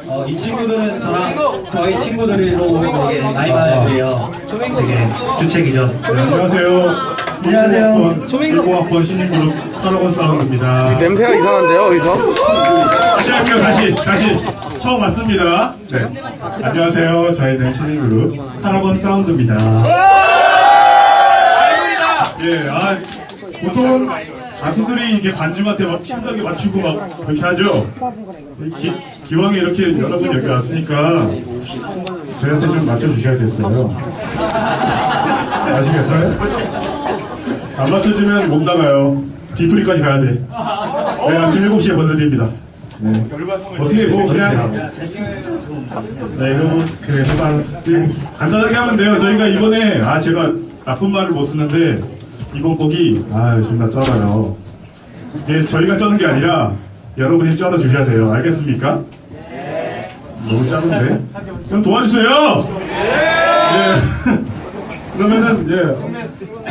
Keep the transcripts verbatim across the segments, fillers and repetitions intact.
어, 이 친구들은 저랑 저희 친구들로 되게 나이 많은 애들이에요. 되게 주책이죠. 네, 안녕하세요. 안녕하세요. 일곱 학번 신인그룹 파라곤 사운드입니다. 냄새가 이상한데요, 어디서? 다시 할게요. 다시 다시 처음 왔습니다. 네. 안녕하세요. 저희는 신인그룹 파라곤 사운드입니다. 예, 아 보통 가수들이 이렇게 관중한테 막 신나게 맞추고 막 그렇게 하죠. 기, 기왕에 이렇게 여러분 여기 왔으니까 저희한테 좀 맞춰주셔야겠어요. 아시겠어요? 안 맞춰주면 못 나가요. 뒤풀이까지 가야 돼. 네, 아침 일곱 시에 건드립니다. 네. 어떻게 뭐 그냥 네, 이거 뭐 그래 제가 간단하게 하면 돼요. 저희가 이번에 아 제가 나쁜 말을 못 쓰는데 이번 곡이 아 정말 쩔어요. 이게 저희가 쩌는 게 아니라 여러분이 쩔어 주셔야 돼요. 알겠습니까? 너무 짜는데 좀 도와주세요. 예. 그러면은 예.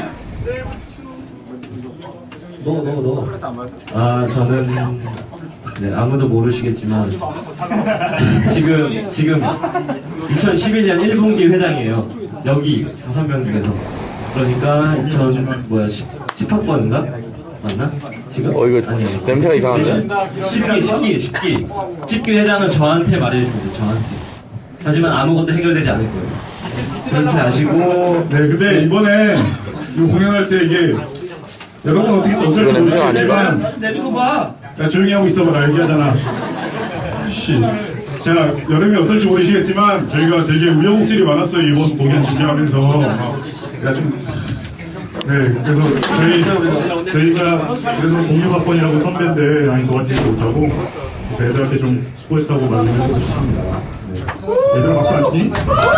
너, 너, 너. 아, 저는, 네, 아무도 모르시겠지만, 지금, 지금, 이천십일 년 일 분기 회장이에요. 여기, 다섯 명 중에서. 그러니까, 이천, 뭐야, 십 학번인가? 맞나? 지금? 어, 이거, 아니요. 냄새가 이상한데? 십 기, 십 기, 십 기. 십 기 회장은 저한테 말해주시면 돼요, 저한테. 하지만 아무것도 해결되지 않을 거예요. 그렇게 아시고. 네, 근데 이번에, 이 공연할 때 이게, 여러분 어떻게 또 어쩔지 모르겠지만 야 조용히 하고 있어봐 나 얘기하잖아. 씨. 자 여름이 어떨지 모르시겠지만 저희가 되게 우여곡절이 많았어요. 이번 공연 준비하면서 야 좀 네 그래서 저희 저희가 그래서 공유 학번이라고 선배인데 많이 도와주지 못하고 그래서 애들한테 좀 수고했다고 말해주고 싶습니다. 네. 얘들아 박수 안 치니?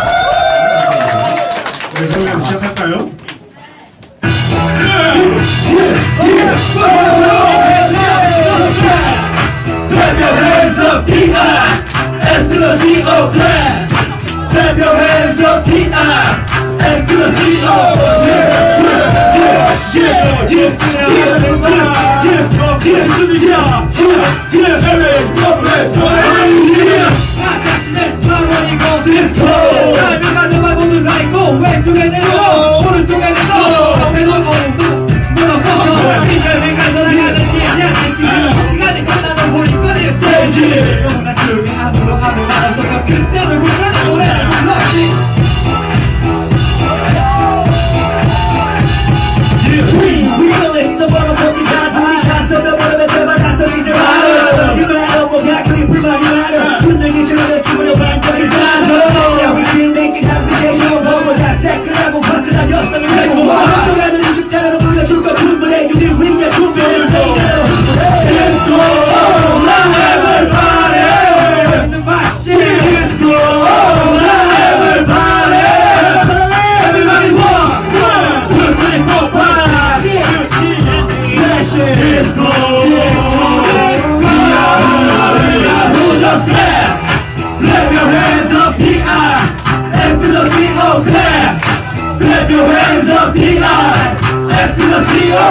네 그러면 시작할까요? Clap your hands up, P I S to the C O, clap. Clap your hands up, P I S to the C O. Yeah, yeah, yeah, yeah, yeah, yeah, yeah, yeah, yeah, Eric, go, let's go. 나 자신의 마음이고 디스코. 삶이 누가 보는 라이고 왼쪽에 내고 오른쪽에 내고 앞에 놓고 물어보고 이제 내가 돌아가는 길이야 이 시간이 끝나면 보니까 내 스테이지 너무나 조용히 아무로 하면 나는 너가 그때를 불러내 노래를 불렀지. We will is the bottom of the ground 우리 가슴에 버려면 제발 가서지들 알아 이만 넘어가 그리 불만이 많아 분명히 싫어하면 죽으려 반짝이 빠져 Yeah we feel naked how we get low 넘어가 새끈하고 화끈한 여성을 내고 운동하는 이십 달러로 보여줄 건 충분해 You need win your 충분해 Let's go everybody Let's go everybody Everybody one one two three four five Let's go We are who we are who just clap Clap your hands up P I S to the C O clap Clap your hands up P I S to the C O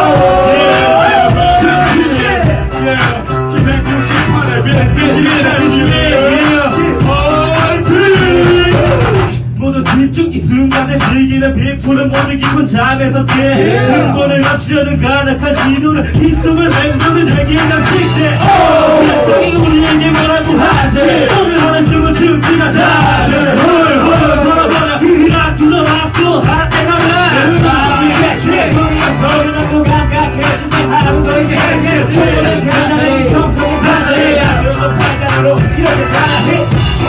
모두 집중 이 순간에 즐기는 빅풀은 모두 깊은 잠에서 깨 근본을 감추려는 간악한 시도는 이 속을 맴도는 자기감 식대 세상이 우리에게 뭐라고 하지 오늘 하는 춤은 춤추가 다들 훌훌 걸어버려 그냥 둘러놨어 한때가 나 우리가 소리나고 감각해주게 하는 거이게 해줘 최근에 가난해 성적인 바다에 그런 팔단으로 이렇게 가해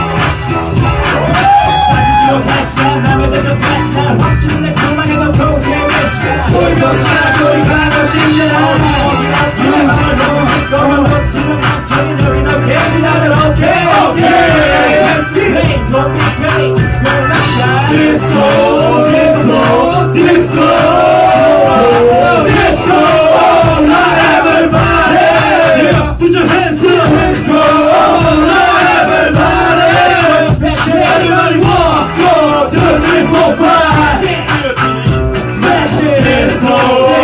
다시 가면 되면 다시 가 확신을 내 그만해도 고제의 시간 돌고시나 거리 가고싶냐 어디나 너무 쉽고 멋지는 망청이 여기 너 계시나들 오케이 오케이 Let's don't be silly 그런 남자 Let's go Let's go Let's go Let's go Not everybody Put your hands up Let's go Not everybody Everybody walk Go two three four five Smash it Let's go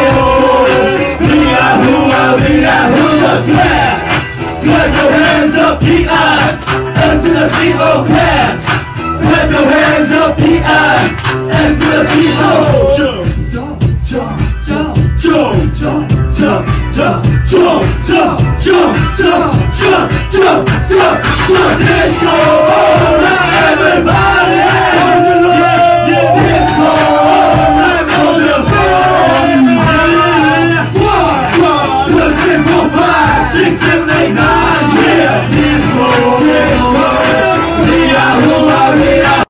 We are who are we are who just clap Clap your hands up P I S to the the C O clap. Clap your hands up, P I S to the C O.